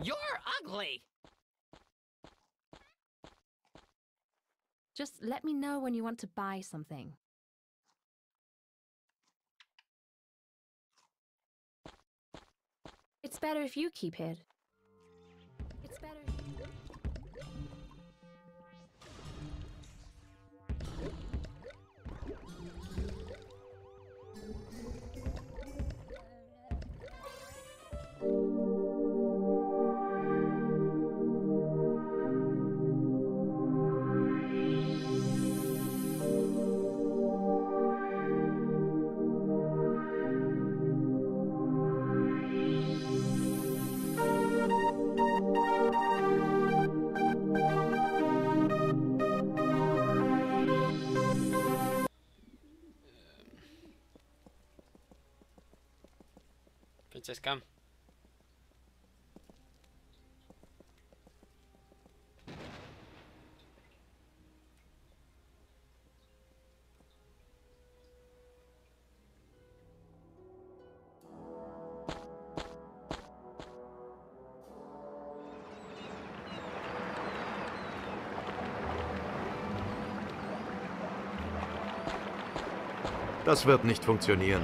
You're ugly! Just let me know when you want to buy something. It's better if you keep hid. It's better if you... Princess, come. Das wird nicht funktionieren.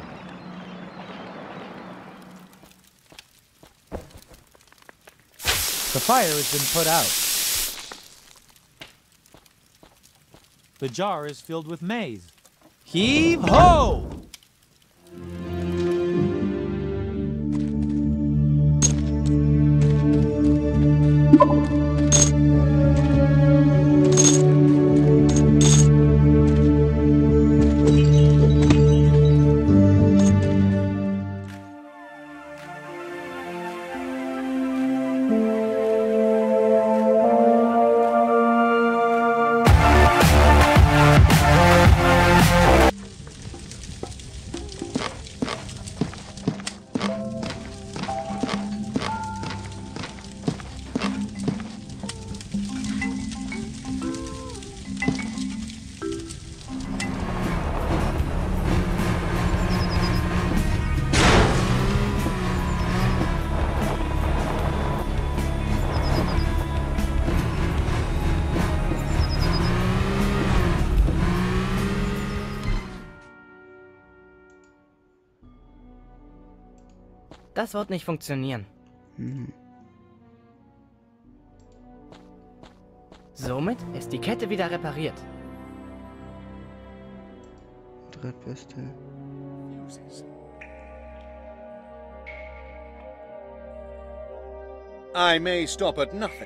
The fire has been put out. The jar is filled with maize. Heave ho! Das wird nicht funktionieren. Somit ist die Kette wieder repariert. Drittbeste. I may stop at nothing.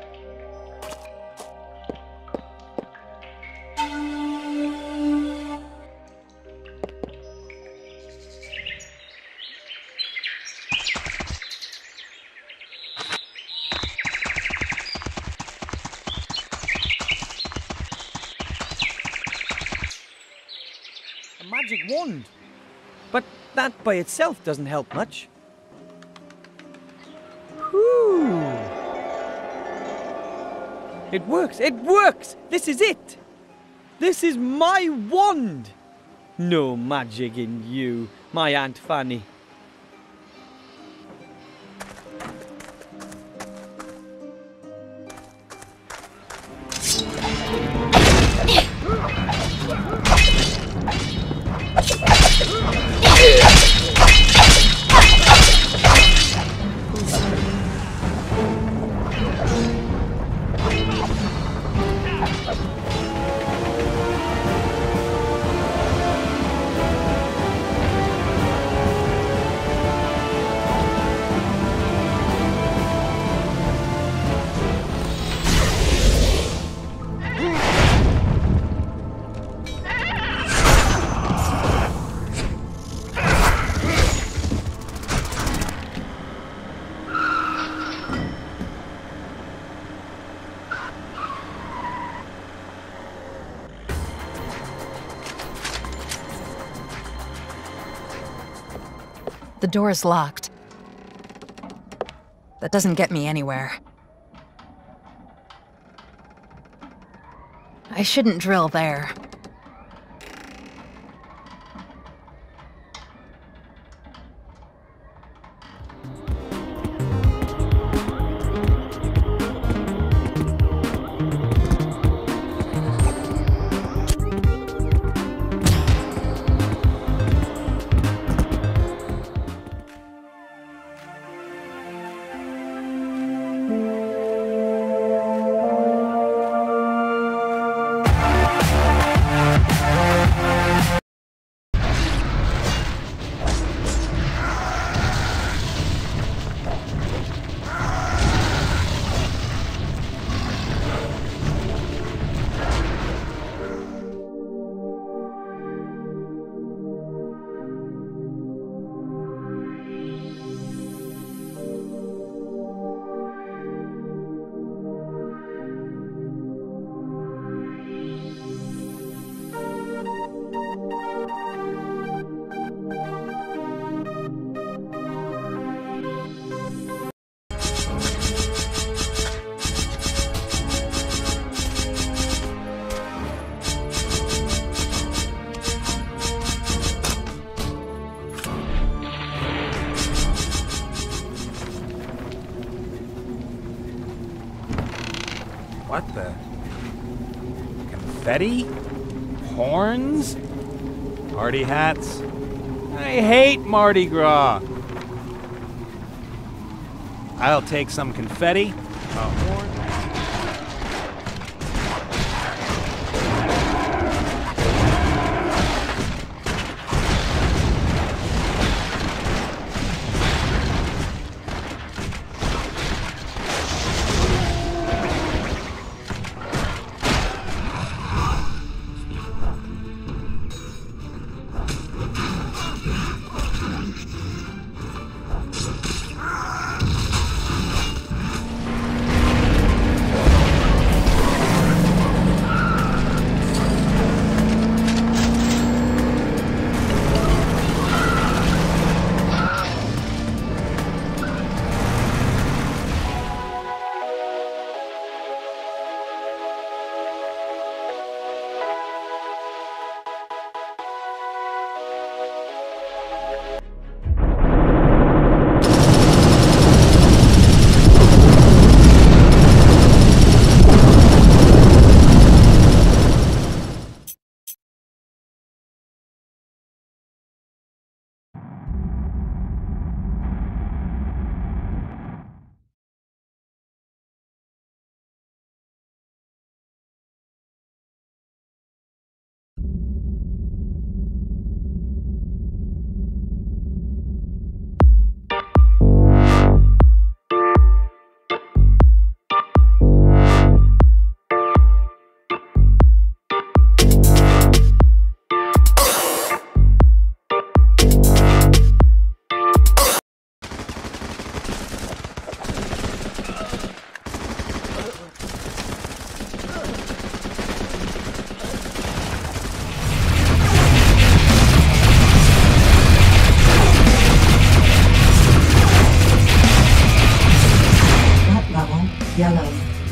A magic wand. But that by itself doesn't help much. Whew. It works! It works! This is it! This is my wand! No magic in you, my Aunt Fanny. The door is locked. That doesn't get me anywhere. I shouldn't drill there. What the? Confetti? Horns? Party hats? I hate Mardi Gras! I'll take some confetti, a horn. Yellow.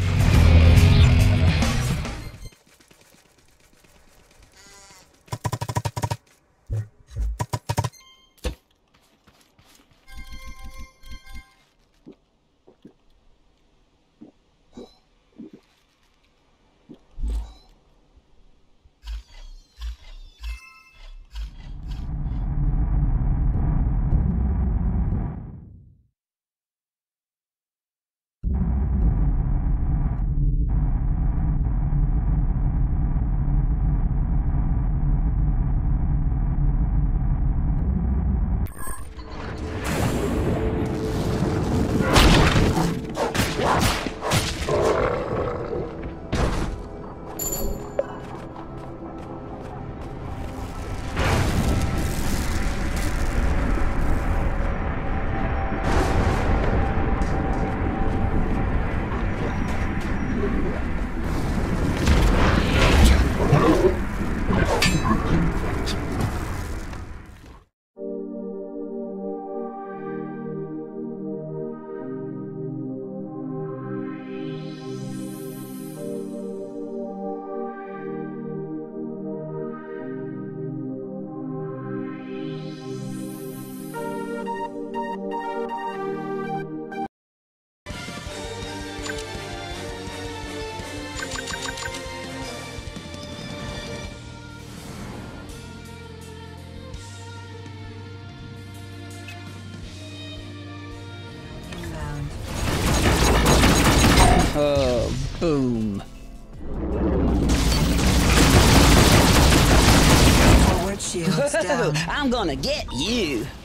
Oh, boom. Forward shields down. I'm gonna get you.